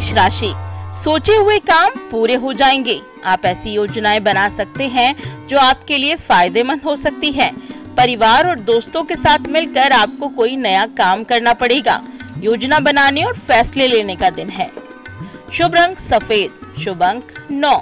मेष राशि, सोचे हुए काम पूरे हो जाएंगे। आप ऐसी योजनाएं बना सकते हैं जो आपके लिए फायदेमंद हो सकती है। परिवार और दोस्तों के साथ मिलकर आपको कोई नया काम करना पड़ेगा। योजना बनाने और फैसले लेने का दिन है। शुभ रंग सफेद, शुभ अंक 9।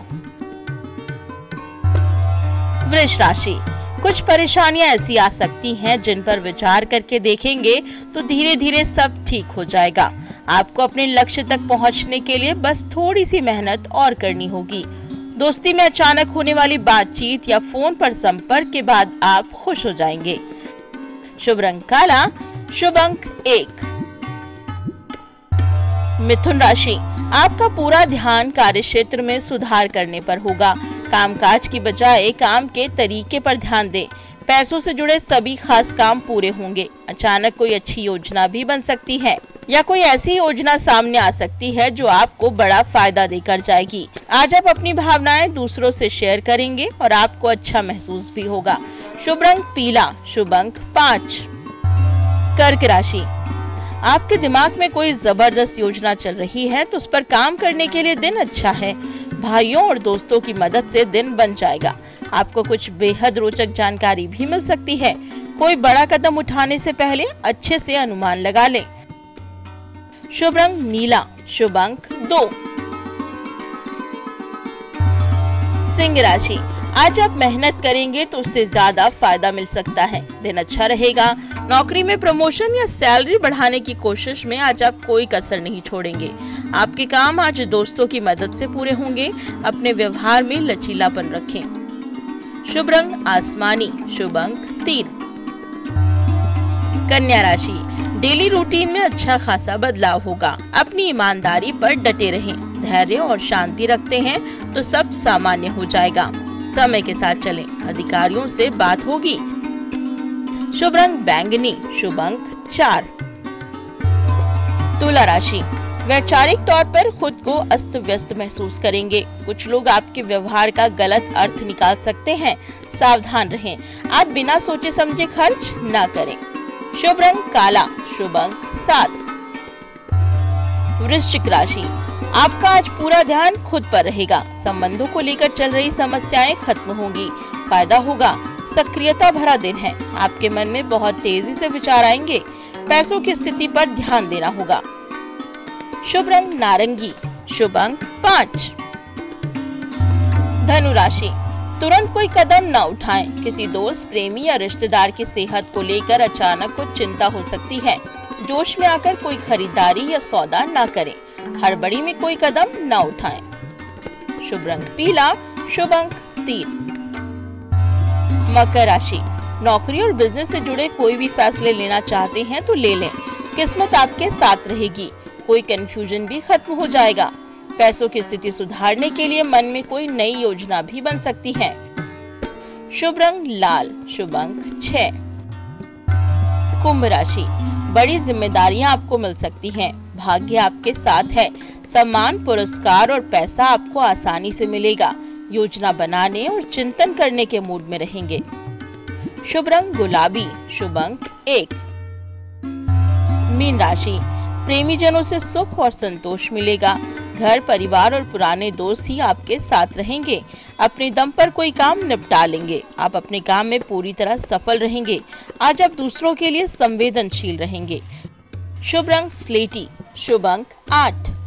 वृष राशि, कुछ परेशानियां ऐसी आ सकती हैं जिन पर विचार करके देखेंगे तो धीरे धीरे सब ठीक हो जाएगा। आपको अपने लक्ष्य तक पहुंचने के लिए बस थोड़ी सी मेहनत और करनी होगी। दोस्ती में अचानक होने वाली बातचीत या फोन पर संपर्क के बाद आप खुश हो जाएंगे। शुभ रंग काला, शुभ अंक 1। मिथुन राशि, आपका पूरा ध्यान कार्यक्षेत्र में सुधार करने पर होगा। कामकाज की बजाय काम के तरीके पर ध्यान दें। पैसों से जुड़े सभी खास काम पूरे होंगे। अचानक कोई अच्छी योजना भी बन सकती है या कोई ऐसी योजना सामने आ सकती है जो आपको बड़ा फायदा देकर जाएगी। आज आप अपनी भावनाएं दूसरों से शेयर करेंगे और आपको अच्छा महसूस भी होगा। शुभ रंग पीला, शुभ अंक 5। कर्क राशि, आपके दिमाग में कोई जबरदस्त योजना चल रही है तो उस पर काम करने के लिए दिन अच्छा है। भाइयों और दोस्तों की मदद से दिन बन जाएगा। आपको कुछ बेहद रोचक जानकारी भी मिल सकती है। कोई बड़ा कदम उठाने से पहले अच्छे से अनुमान लगा लें। शुभ रंग नीला, शुभ अंक 2। सिंह राशि, आज आप मेहनत करेंगे तो उससे ज्यादा फायदा मिल सकता है। दिन अच्छा रहेगा। नौकरी में प्रमोशन या सैलरी बढ़ाने की कोशिश में आज आप कोई कसर नहीं छोड़ेंगे। आपके काम आज दोस्तों की मदद से पूरे होंगे। अपने व्यवहार में लचीलापन रखें। शुभ रंग आसमानी, शुभ अंक 3। कन्या राशि, डेली रूटीन में अच्छा खासा बदलाव होगा। अपनी ईमानदारी पर डटे रहें। धैर्य और शांति रखते हैं तो सब सामान्य हो जाएगा। समय के साथ चलें। अधिकारियों से बात होगी। शुभ रंग बैंगनी, शुभ अंक 4। तुला राशि, वैचारिक तौर पर खुद को अस्त व्यस्त महसूस करेंगे। कुछ लोग आपके व्यवहार का गलत अर्थ निकाल सकते हैं। सावधान रहें। आप बिना सोचे समझे खर्च न करें। शुभ रंग काला, शुभ अंक 7। वृश्चिक राशि, आपका आज पूरा ध्यान खुद पर रहेगा। संबंधों को लेकर चल रही समस्याएं खत्म होंगी। फायदा होगा। सक्रियता भरा दिन है। आपके मन में बहुत तेजी से विचार आएंगे। पैसों की स्थिति पर ध्यान देना होगा। शुभ रंग नारंगी, शुभ अंक 5। धनु राशि, तुरंत कोई कदम न उठाएं। किसी दोस्त, प्रेमी या रिश्तेदार की सेहत को लेकर अचानक कुछ चिंता हो सकती है। जोश में आकर कोई खरीदारी या सौदा न करें। हड़बड़ी में कोई कदम न उठाएं। शुभ रंग पीला, शुभ अंक 3। मकर राशि, नौकरी और बिजनेस से जुड़े कोई भी फैसले लेना चाहते हैं तो ले लें। किस्मत आपके साथ रहेगी। कोई कंफ्यूजन भी खत्म हो जाएगा। पैसों की स्थिति सुधारने के लिए मन में कोई नई योजना भी बन सकती है। शुभ रंग लाल, शुभ अंक 6। कुंभ राशि, बड़ी जिम्मेदारियां आपको मिल सकती हैं। भाग्य आपके साथ है। सम्मान, पुरस्कार और पैसा आपको आसानी से मिलेगा। योजना बनाने और चिंतन करने के मूड में रहेंगे। शुभ रंग गुलाबी, शुभ अंक 1। मीन राशि, प्रेमी जनों से सुख और संतोष मिलेगा। घर, परिवार और पुराने दोस्त ही आपके साथ रहेंगे। अपने दम पर कोई काम निपटा लेंगे। आप अपने काम में पूरी तरह सफल रहेंगे। आज आप दूसरों के लिए संवेदनशील रहेंगे। शुभ रंग स्लेटी, शुभ अंक 8।